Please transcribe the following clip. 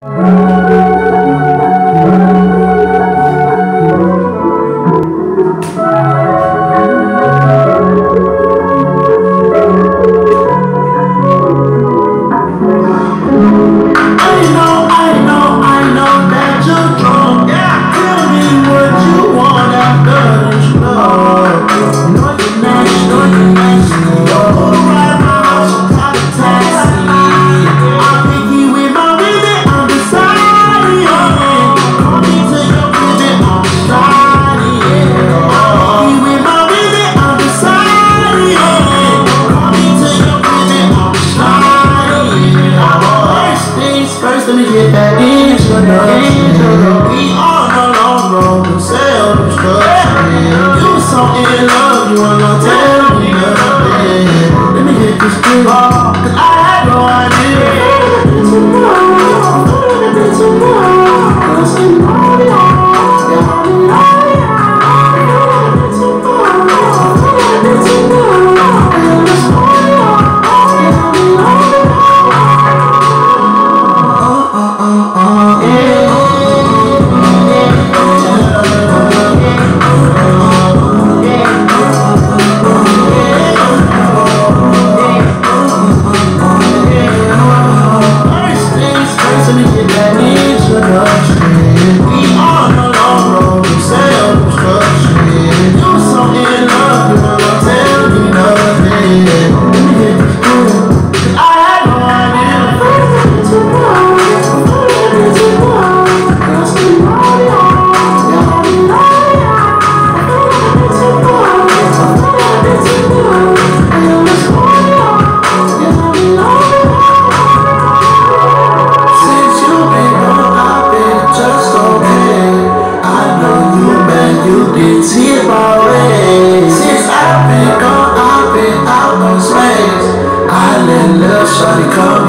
Let me get that introduction. We on a long road to self-destruction. You was so in love, you wanna tell me nothing. Let me get this thing off, 'cause I had no idea. Since I've been gone, I've been out on space. I let love shawty come